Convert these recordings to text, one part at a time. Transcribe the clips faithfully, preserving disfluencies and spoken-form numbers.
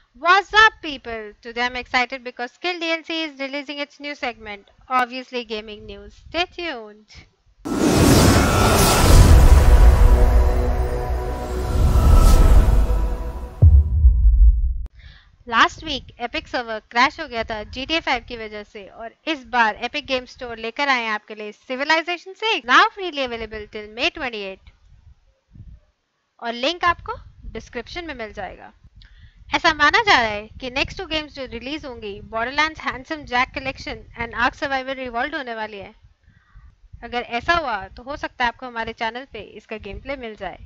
What's up, people? Today I'm excited because Skill D L C is releasing its new segment, obviously gaming news. Stay tuned. Last week epic server crash हो गया था G T A five की वजह से और इस बार epic game store लेकर आए हैं आपके लिए Civilization six now freely available till May twenty eight और लिंक आपको डिस्क्रिप्शन में मिल जाएगा। ऐसा माना जा रहा है कि नेक्स्ट टू गेम्स जो रिलीज होंगी Borderlands Handsome Jack Collection and Ark Survivor Revolve होने वाली है। अगर ऐसा हुआ तो हो सकता है आपको हमारे चैनल पे इसका गेम प्ले मिल जाए।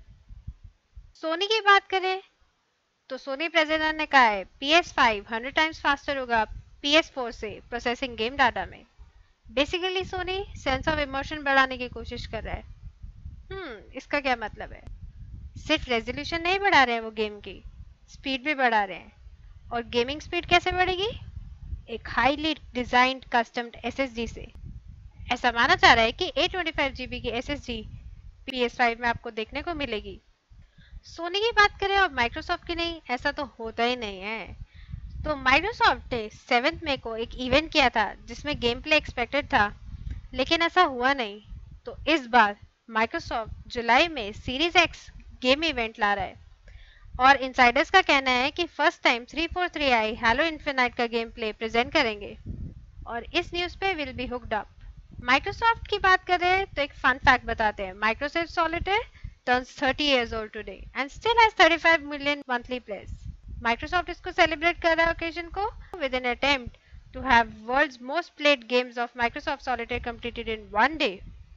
सोनी की बात करें तो सोनी प्रेसिडेंट ने कहा है P S five hundred times faster होगा पी एस फोर से प्रोसेसिंग गेम डाटा में। Basically Sony sense of emotion बढ़ाने की कोशिश कर रहा है। हम्म इसका क्या मतलब है? सिर्फ रेजोल्यूशन नहीं बढ़ा रहे हैं वो, गेम की स्पीड भी बढ़ा रहे हैं। और गेमिंग स्पीड कैसे बढ़ेगी? एक highly designed customed S S D से। ऐसा माना जा रहा है कि eight twenty five G B की S S D P S five में आपको देखने को मिलेगी। सोनी की बात करें और माइक्रोसॉफ्ट की नहीं, ऐसा तो होता ही नहीं है। तो माइक्रोसॉफ्ट ने सेवेंथ मई को एक इवेंट किया था जिसमें गेम प्ले एक्सपेक्टेड था, लेकिन ऐसा हुआ नहीं। तो इस बार माइक्रोसॉफ्ट जुलाई में सीरीज एक्स गेम इवेंट ला रहा है और इनसाइडर्स का कहना है कि first time three four three I Halo Infinite का गेम प्ले प्रेजेंट करेंगे और इस न्यूज़ पे will be hooked up. Microsoft की बात करें तो एक फन फैक्ट बताते हैं। Microsoft Solitaire turns thirty years old today and still has thirty-five million monthly players. Microsoft इसको सेलिब्रेट कर रहा है ओकेजन को with an attempt to have world's most played games of Microsoft Solitaire completed in one day.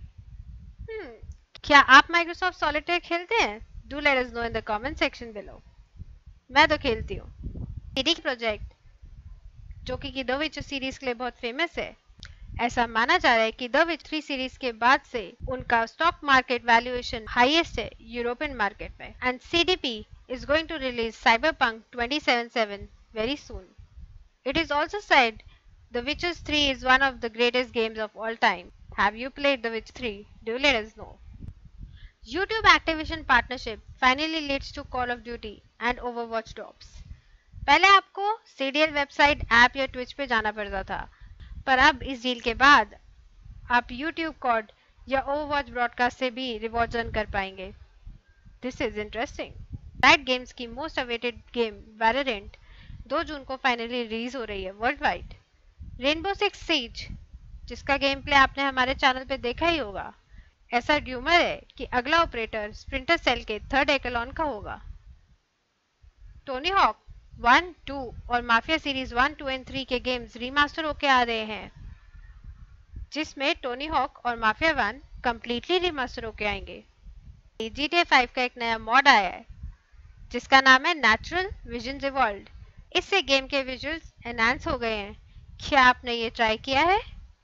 Hmm. क्या आप Microsoft solitaire खेलते हैं? Do let us know in the comment section below. मैं तो खेलती हूँ। सीडी प्रोजेक्ट जो कि द विचर सीरीज के लिए बहुत फेमस है, ऐसा माना जा रहा है कि द विच थ्री सीरीज के बाद से उनका स्टॉक मार्केट वैल्यूएशन हाईएस्ट है यूरोपियन मार्केट में and C D P is going to release Cyberpunk twenty seventy seven very soon. It is also said the Witchers three is one of the greatest games of all time. Have you played the Witch three? Do let us know. YouTube Activision partnership finally leads to Call of Duty and Overwatch drops. पहले आपको C D L website, app या Twitch पे जाना पड़ता था, पर अब इस डील के बाद आप YouTube कॉड या Overwatch ब्रॉडकास्ट से भी रिवॉर्ड्स अर्न कर पाएंगे। This is interesting. Riot Games की मोस्ट अवेटेड गेम वैलोरेंट दो जून को फाइनली रिलीज हो रही है world wide. Rainbow Six Siege जिसका गेम प्ले आपने हमारे चैनल पे देखा ही होगा, ऐसा ड्यूमर है कि अगला ऑपरेटर स्प्रिंटर सेल के थर्ड एकलॉन का होगा। टोनी हॉक वन, टू और Mafia series one, two and three के गेम्स रीमास्टर होके आ रहे हैं, जिसमें टोनी हॉक और माफिया वन कंप्लीटली रिमास्टर होके आएंगे। जी टी ए फाइव का एक नया मॉड आया है जिसका नाम है नेचुरल विजन्स इवॉल्व्ड। इससे गेम के विजुअल्स एनहांस हो गए हैं। क्या आपने ये ट्राई किया है?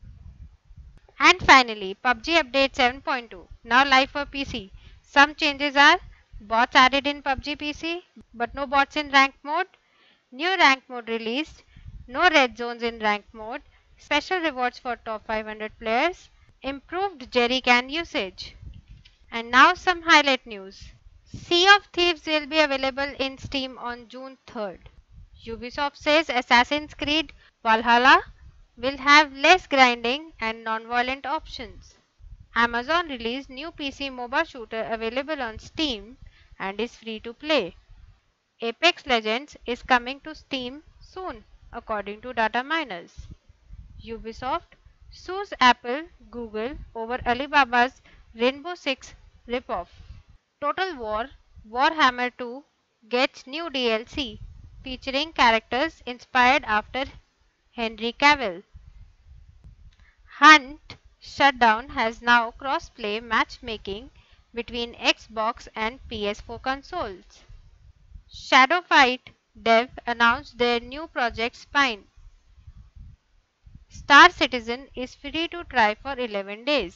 And finally, P U B G Update seven point two now live for P C. Some changes are bots added in P U B G P C, but no bots in rank mode. New rank mode released. No red zones in rank mode. Special rewards for top five hundred players. Improved jerry can usage. And now some highlight news. Sea of Thieves will be available in Steam on June third. Ubisoft says Assassin's Creed Valhalla will have less grinding and non-violent options. Amazon released new P C MOBA shooter available on Steam and is free to play. Apex Legends is coming to Steam soon, according to data miners. Ubisoft sues Apple, Google over Alibaba's Rainbow Six ripoff. Total War Warhammer two gets new D L C featuring characters inspired after Henry Cavill. Hunt Shutdown has now cross-play matchmaking between Xbox and P S four consoles. Shadowfight Dev announced their new project Spine. Star Citizen is free to try for eleven days.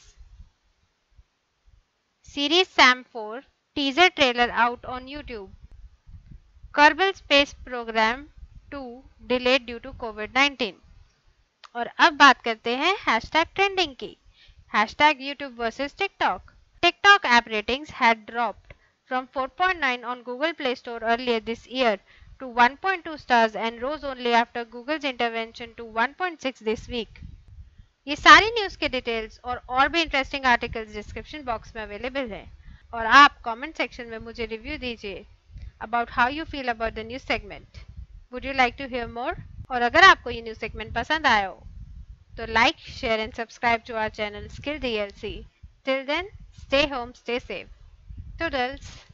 Series Sam four teaser trailer out on YouTube. Kerbal Space Program two delayed due to COVID nineteen. और अब बात करते हैं hashtag trending की। Hashtag YouTube versus TikTok. TikTok app ratings had dropped from four point nine on Google Play Store earlier this year to one point two stars and rose only after Google's intervention to one point six this week. ये सारी news के details और और भी interesting articles description box में available हैं और आप कमेंट सेक्शन में मुझे रिव्यू दीजिए about how you feel about the news segment. Would you like to hear more? और अगर आपको ये न्यूज़ सेगमेंट पसंद आया हो तो like, share and subscribe to our channel skill DLC. Till then, stay home, stay safe. Toodles.